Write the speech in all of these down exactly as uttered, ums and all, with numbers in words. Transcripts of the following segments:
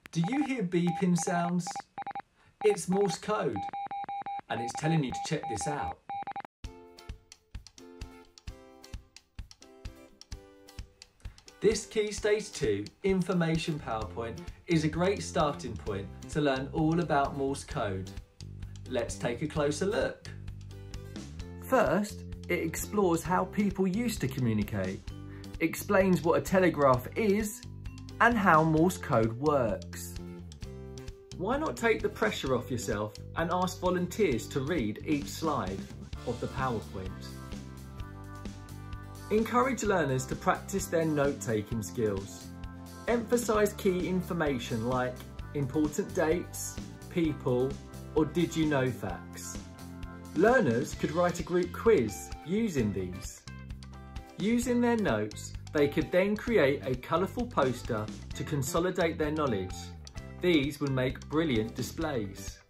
Do you hear beeping sounds? It's Morse code, and it's telling you to check this out. This Key Stage two Information PowerPoint is a great starting point to learn all about Morse code. Let's take a closer look. First, it explores how people used to communicate, explains what a telegraph is, and how Morse code works. Why not take the pressure off yourself and ask volunteers to read each slide of the PowerPoint? Encourage learners to practice their note-taking skills. Emphasise key information like important dates, people, or did you know facts. Learners could write a group quiz using these. Using their notes, they could then create a colourful poster to consolidate their knowledge. These would make brilliant displays.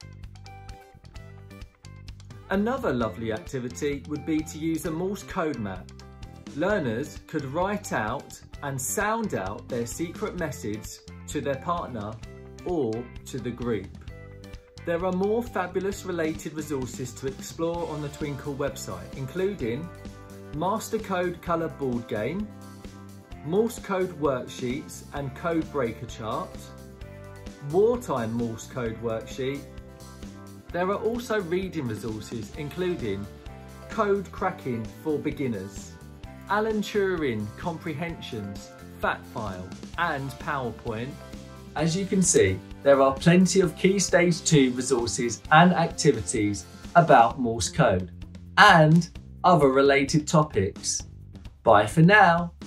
Another lovely activity would be to use a Morse code map. Learners could write out and sound out their secret message to their partner or to the group. There are more fabulous related resources to explore on the Twinkl website, including Master Code Colour Board Game, Morse Code Worksheets and Code Breaker Chart, Wartime Morse Code Worksheet. There are also reading resources including Code Cracking for Beginners, Alan Turing Comprehensions, Fact File and PowerPoint. As you can see, there are plenty of Key Stage two resources and activities about Morse code and other related topics. Bye for now.